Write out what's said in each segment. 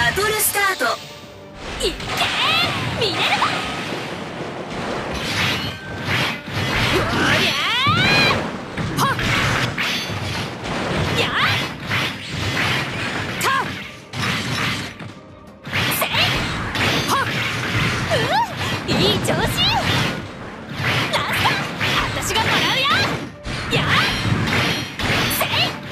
バトルスタート。 いっけーミネルヴァ。おりゃーはっやーたせいはっいい調子。ラスト私がもらうよ。やーせい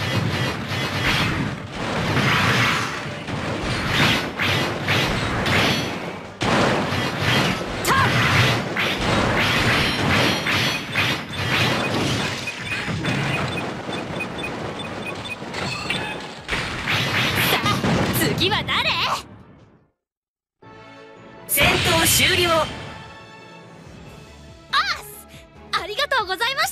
次は誰？ 戦闘終了。 アースありがとうございました。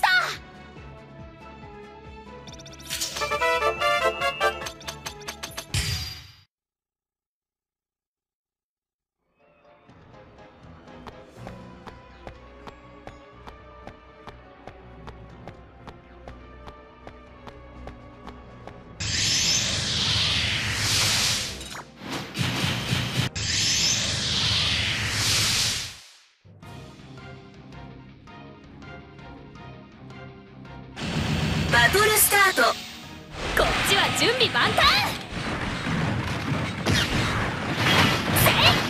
バトルスタート。 こっちは準備万端。せい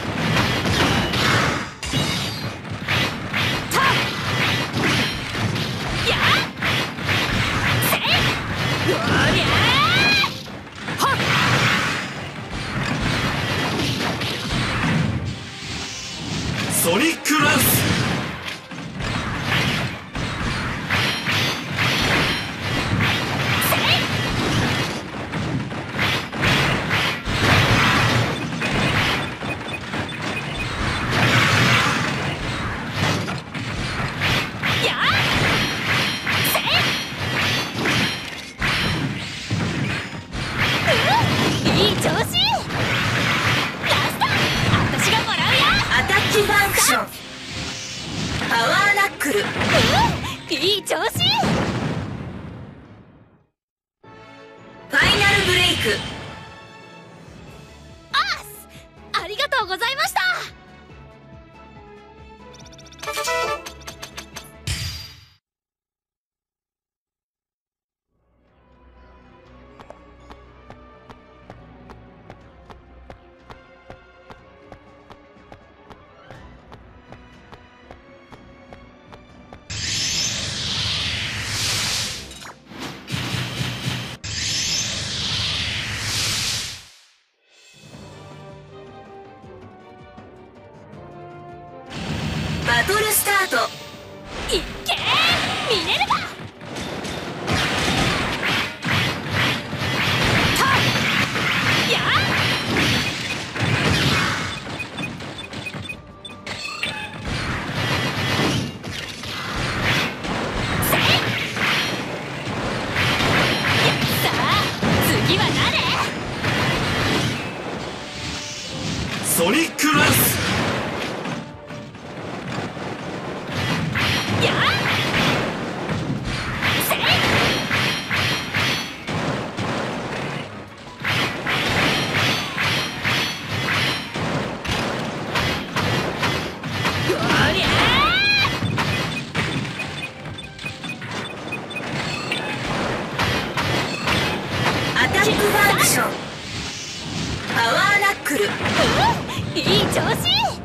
たやせいおりゃーはっソニックランス。 いい調子。ラスト私がもらうよ。 アタックファンクション。パワーナックル。 いい調子。 ファイナルブレイク。 アースありがとうございました。 バトルスタート。 いっけーミネルヴァ。たやせいさあ次は誰？ ソニックランス。 やせいおりゃアタックファンクション。パワーナックル。 いい調子。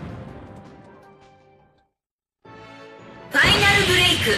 ファイナルブレイク。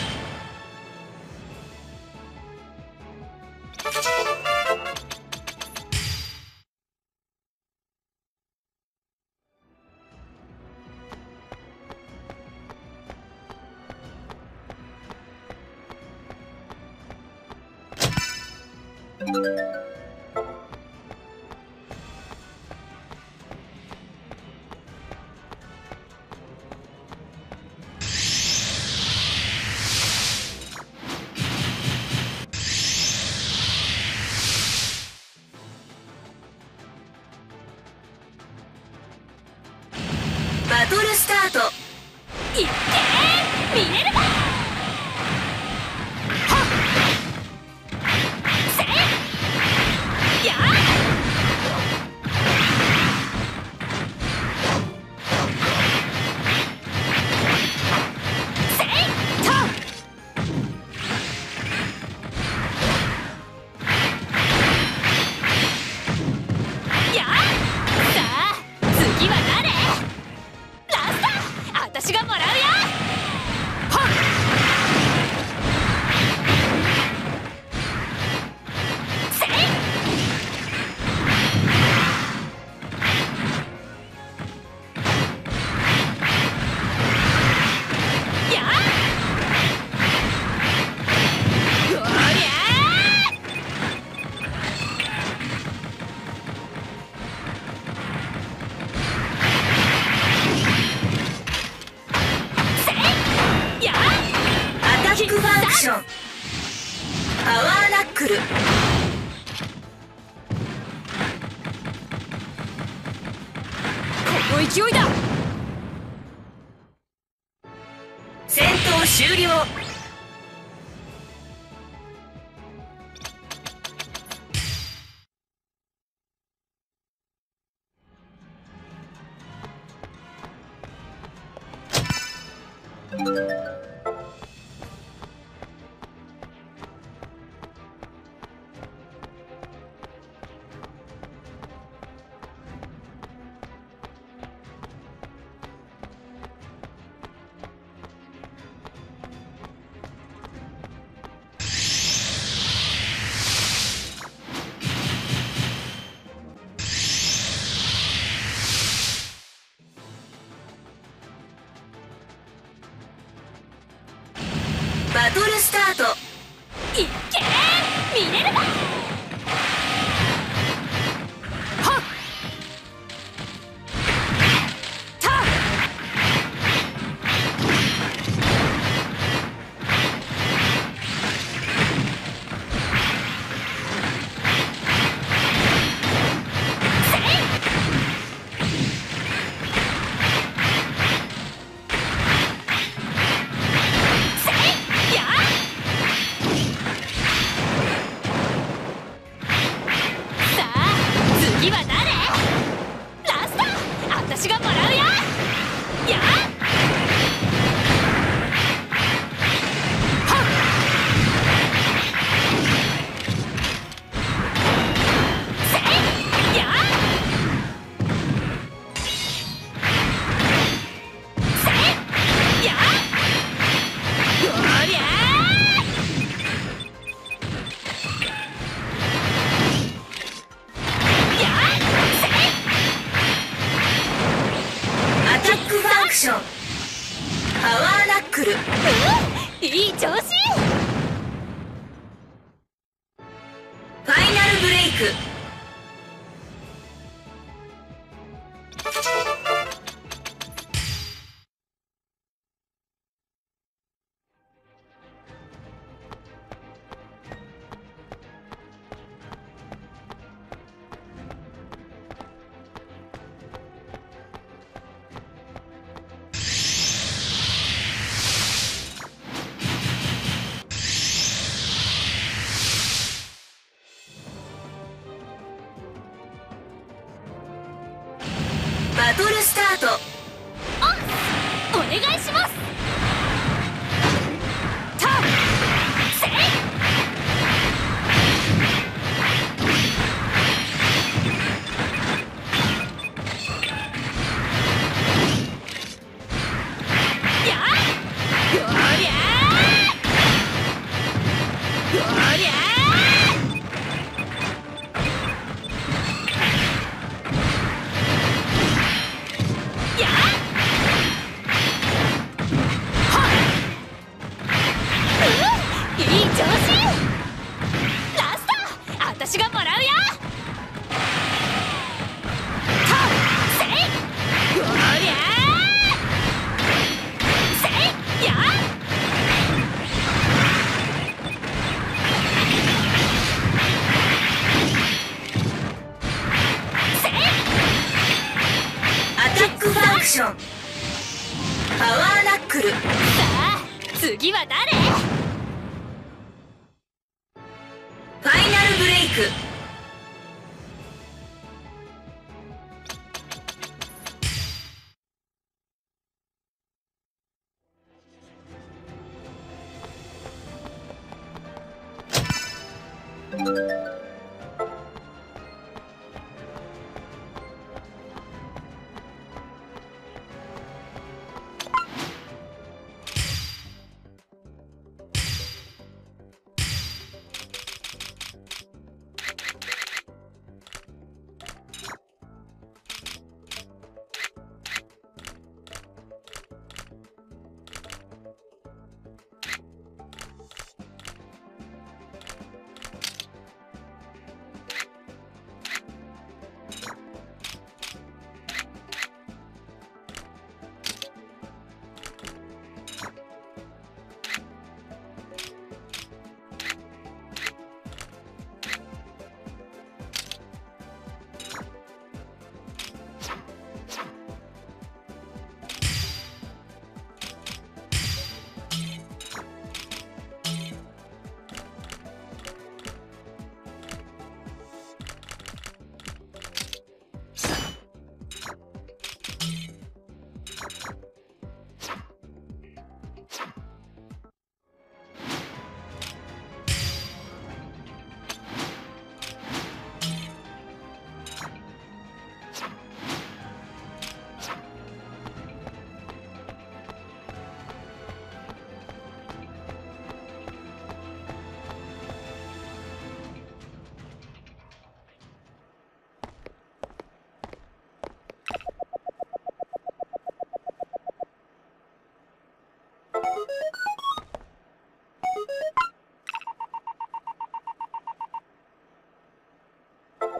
バトルスタート。 いっけーミネルヴァ。はっせい勢いだ。 戦闘終了。バトルスタート。 いっけーミネルヴァ。はったっ次は誰？ラスト！私がもらうよ！やっ！はっ！せい！やっ！せい！やっ！おりゃアタックファンクション。パワーナックル。 いい調子！ ファイナルブレイク。バトルスタート。 お願いします。たっせいやっよりゃーよりゃーやっいい調子！ラスト！私がもらうよ！たっせいよりゃーせいやっせいアタックファンクション。パワーナックル。 さあ次は誰？ ファイナルブレイク。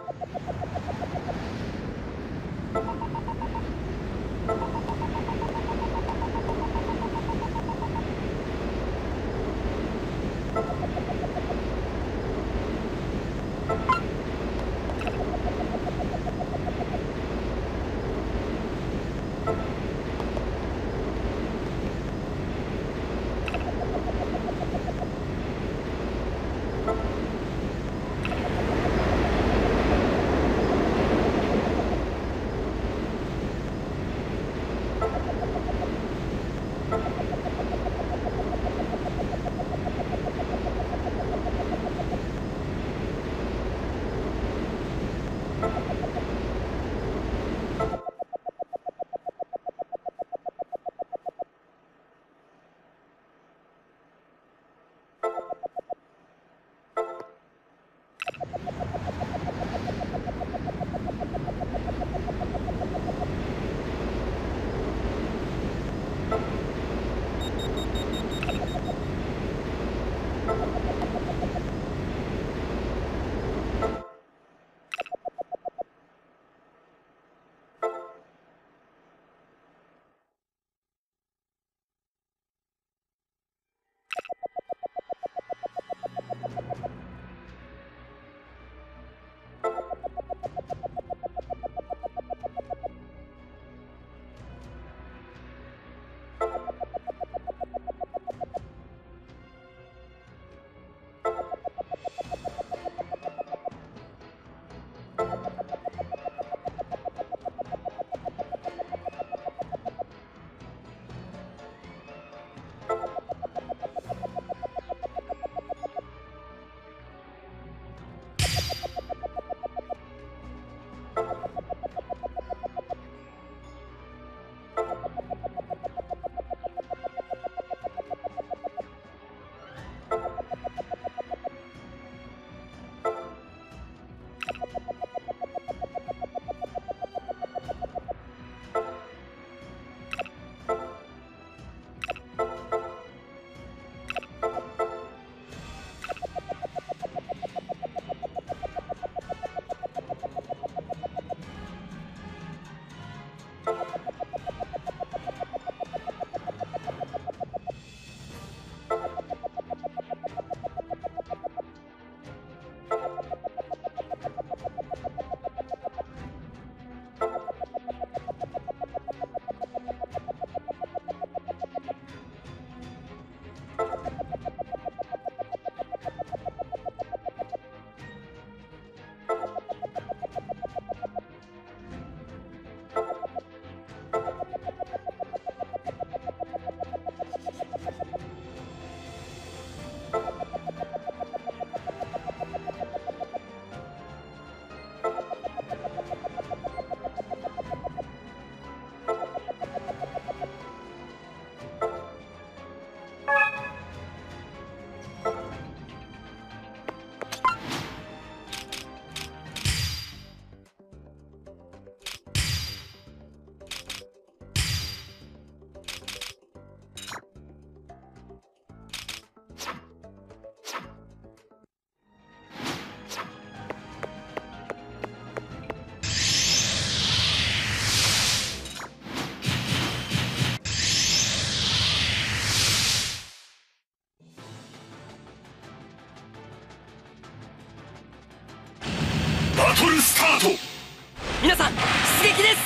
バトルスタート。 皆さん出撃です。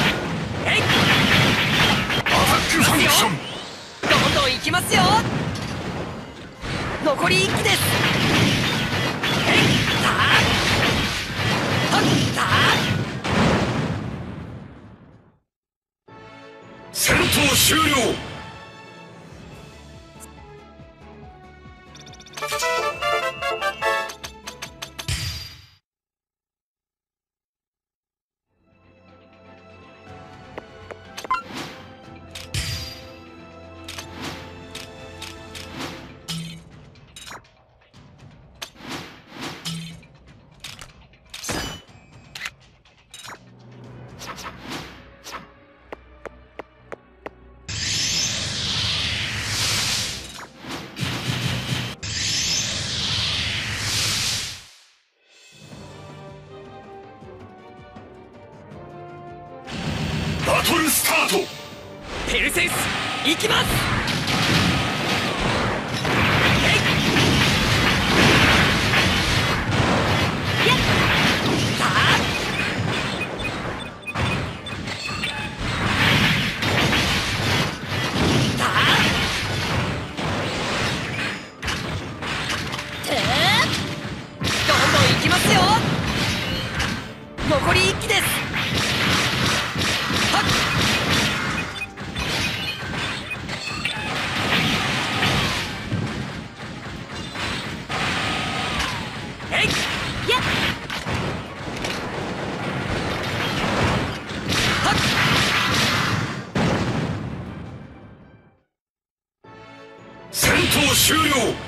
どんどんいきますよ。 残り1機です。えいたはった戦闘終了。バトルスタート。 ペルセウス行きます。残り1機です。はっえいやっはっ戦闘終了。